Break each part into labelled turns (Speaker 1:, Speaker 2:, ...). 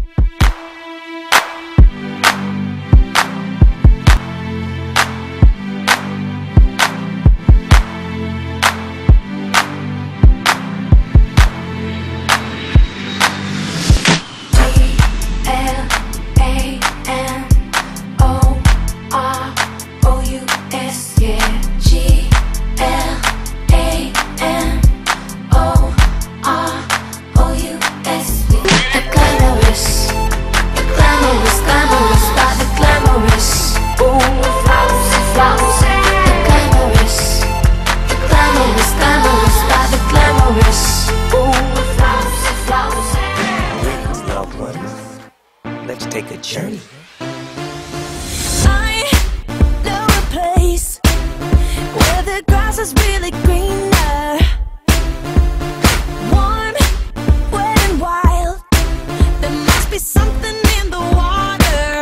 Speaker 1: Let's take a journey.
Speaker 2: I know a place where the grass is really greener, warm, wet and wild. There must be something in the water.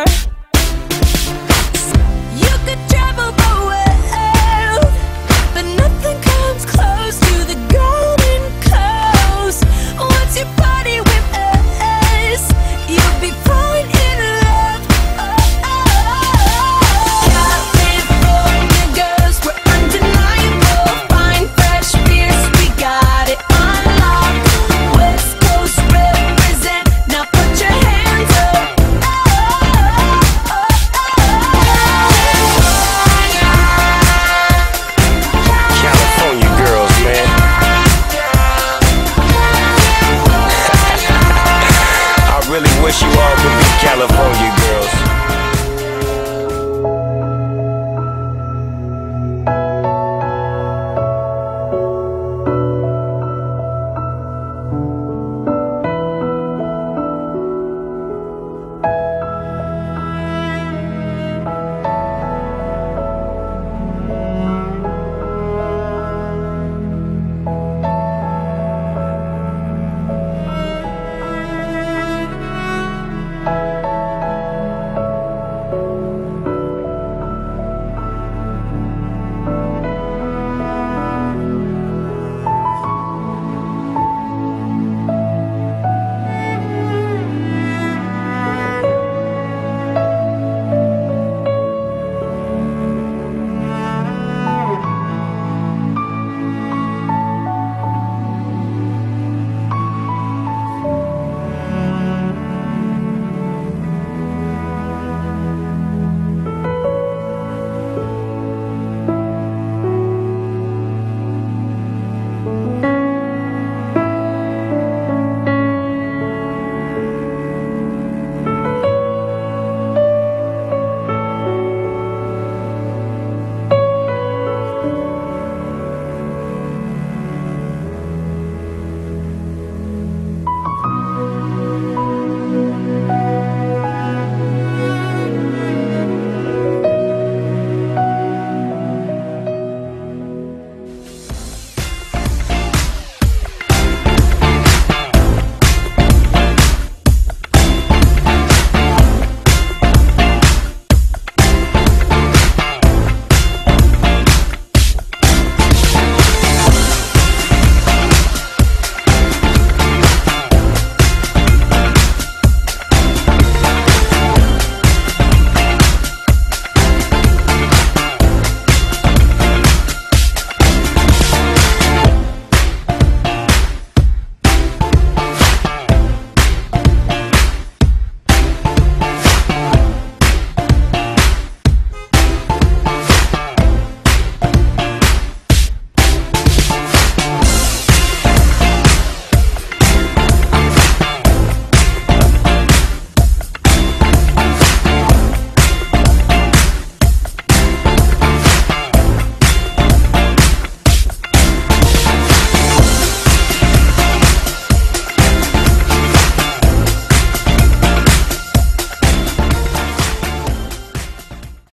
Speaker 2: You could travel the world, but nothing comes close to the golden coast. Once you party with us, you'll be falling in love. California girls, we're undeniable. Fine, fresh beers, we got it unlocked. West Coast represent, now put your hands up.
Speaker 1: California girls, man. I really wish you all could be California